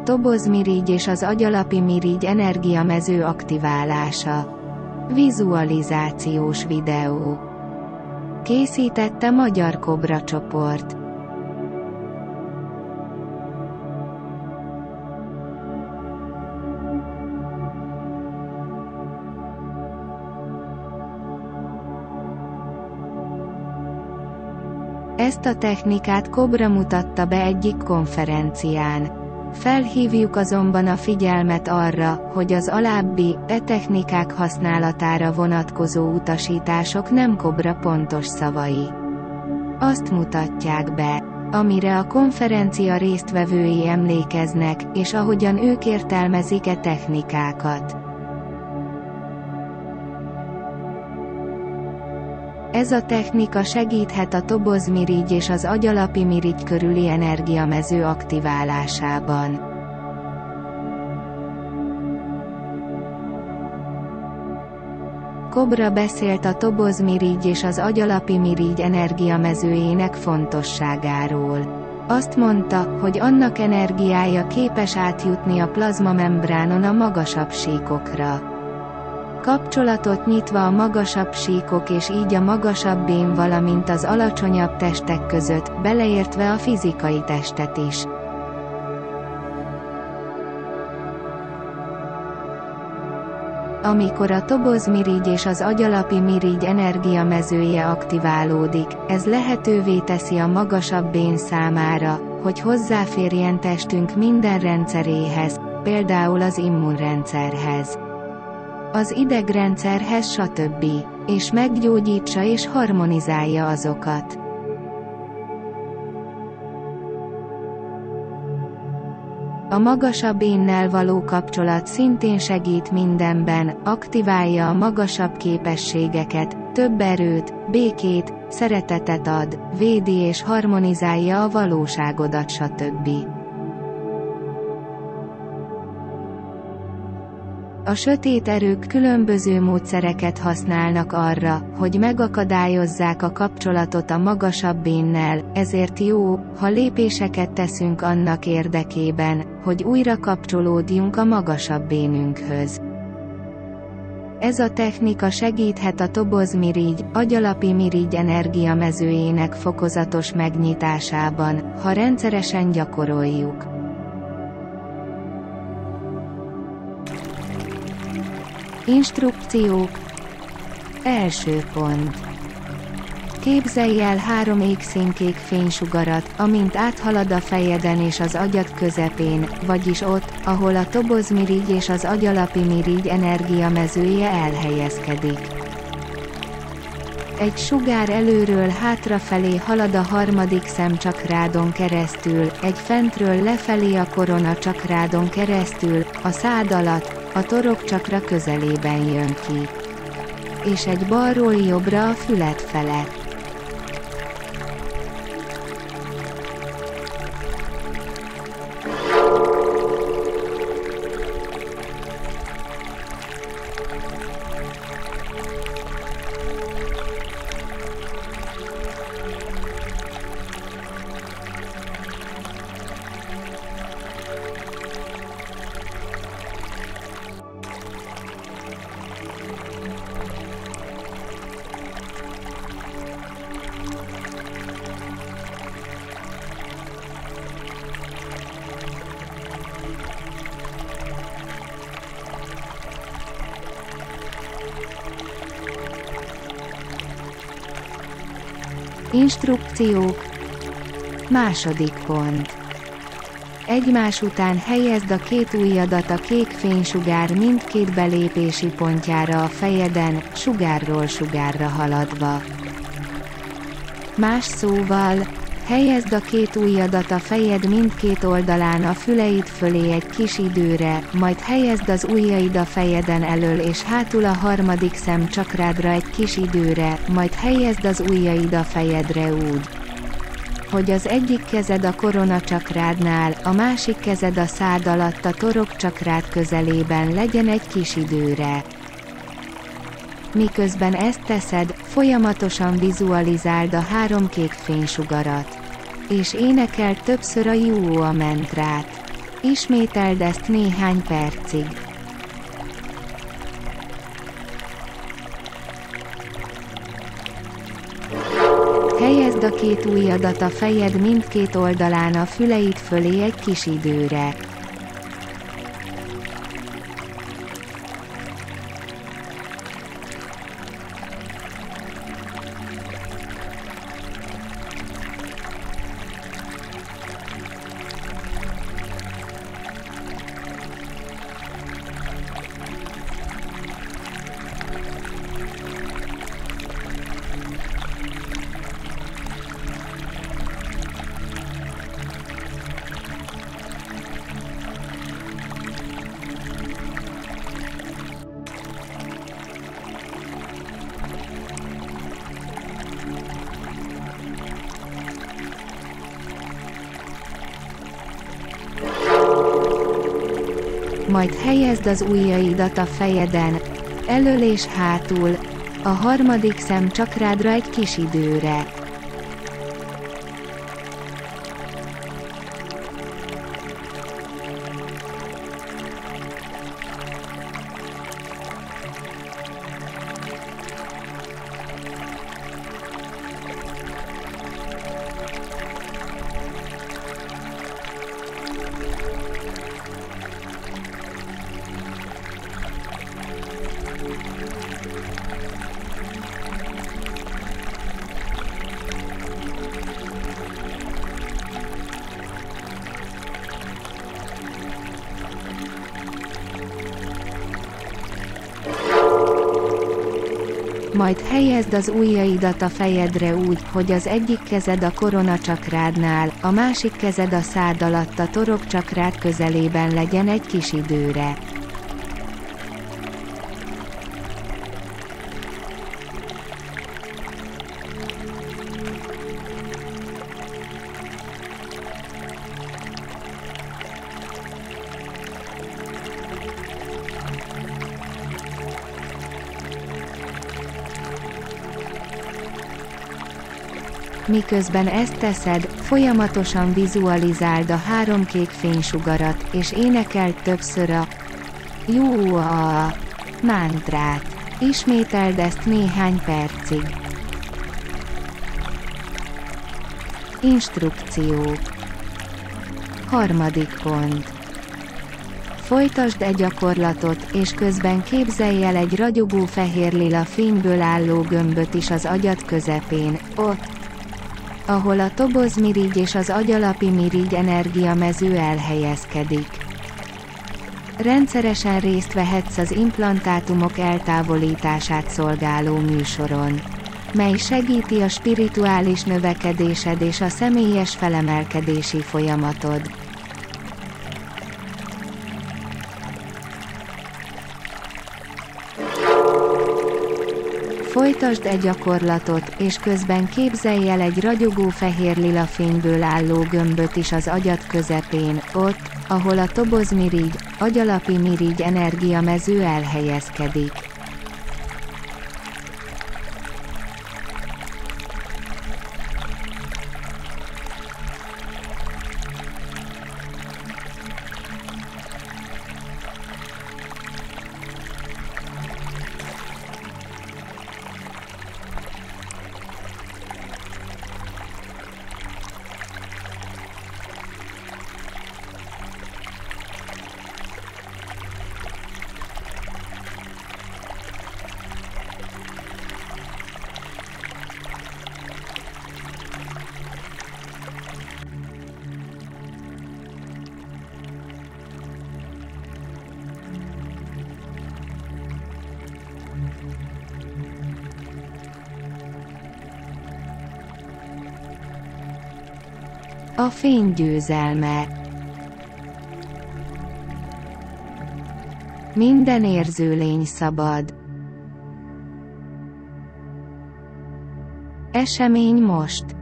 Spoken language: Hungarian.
Tobozmirigy és az agyalapi mirigy energiamező aktiválása. Vizualizációs videó. Készítette Magyar Kobra csoport. Ezt a technikát Kobra mutatta be egyik konferencián. Felhívjuk azonban a figyelmet arra, hogy az alábbi technikák használatára vonatkozó utasítások nem Kobra pontos szavai. Azt mutatják be, amire a konferencia résztvevői emlékeznek, és ahogyan ők értelmezik technikákat. Ez a technika segíthet a tobozmirigy és az agyalapi mirigy körüli energiamező aktiválásában. Kobra beszélt a tobozmirigy és az agyalapi mirigy energiamezőjének fontosságáról. Azt mondta, hogy annak energiája képes átjutni a plazmamembránon a magasabb síkokra. Kapcsolatot nyitva a magasabb síkok és így a magasabb bén, valamint az alacsonyabb testek között, beleértve a fizikai testet is. Amikor a tobozmirigy és az agyalapi mirigy energiamezője aktiválódik, ez lehetővé teszi a magasabb bén számára, hogy hozzáférjen testünk minden rendszeréhez, például az immunrendszerhez, az idegrendszerhez, stb., és meggyógyítsa és harmonizálja azokat. A magasabb énnel való kapcsolat szintén segít mindenben, aktiválja a magasabb képességeket, több erőt, békét, szeretetet ad, védi és harmonizálja a valóságodat, stb. A sötét erők különböző módszereket használnak arra, hogy megakadályozzák a kapcsolatot a magasabb énnel, ezért jó, ha lépéseket teszünk annak érdekében, hogy újra kapcsolódjunk a magasabb énünkhöz. Ez a technika segíthet a tobozmirigy, agyalapi mirigy energiamezőjének fokozatos megnyitásában, ha rendszeresen gyakoroljuk. Instrukciók. Első pont. Képzelj el 3 égszínkék fénysugarat, amint áthalad a fejeden és az agyad közepén, vagyis ott, ahol a tobozmirigy és az agyalapi mirigy energiamezője elhelyezkedik. Egy sugár előről hátrafelé halad a harmadik szemcsakrádon keresztül, egy fentről lefelé a koronacsakrádon keresztül, a szád alatt, a torokcsakra közelében jön ki. És egy balról jobbra a füled felett. Instrukciók. Második pont. Egymás után helyezd a 2 ujjadat a kék fénysugár mindkét belépési pontjára a fejeden, sugárról sugárra haladva. Más szóval, helyezd a 2 ujjadat a fejed mindkét oldalán a füleid fölé egy kis időre, majd helyezd az ujjaid a fejeden elől és hátul a harmadik szemcsakrádra egy kis időre, majd helyezd az ujjaid a fejedre úgy, hogy az egyik kezed a koronacsakráddnál, a másik kezed a szád alatt a torokcsakrád közelében legyen egy kis időre. Miközben ezt teszed, folyamatosan vizualizáld a 3 kék fénysugarat. És énekeld többször a Júóa mantrát. Ismételd ezt néhány percig. Helyezd a két ujjadat a fejed mindkét oldalán a füleid fölé egy kis időre. Majd helyezd az ujjaidat a fejeden, elől és hátul, a harmadik szemcsakrádra egy kis időre. Majd helyezd az ujjaidat a fejedre úgy, hogy az egyik kezed a koronacsakráddnál, a másik kezed a szád alatt a torokcsakrád közelében legyen egy kis időre. Miközben ezt teszed, folyamatosan vizualizáld a 3 kék fénysugarat, és énekeld többször a Jua mantrát. Ismételd ezt néhány percig. Instrukciók. 3. pont. Folytasd e gyakorlatot, és közben képzelj el egy ragyogó fehérlila fényből álló gömböt is az agyad közepén, ott, ahol a tobozmirigy és az agyalapi mirigy energiamező elhelyezkedik. Rendszeresen részt vehetsz az implantátumok eltávolítását szolgáló műsoron, mely segíti a spirituális növekedésed és a személyes felemelkedési folyamatod. Folytasd e gyakorlatot, és közben képzelj el egy ragyogó fehérlila fényből álló gömböt is az agyad közepén, ott, ahol a tobozmirigy, agyalapi mirigy energiamező elhelyezkedik. A fény győzelme. Minden érző lény szabad. Esemény most.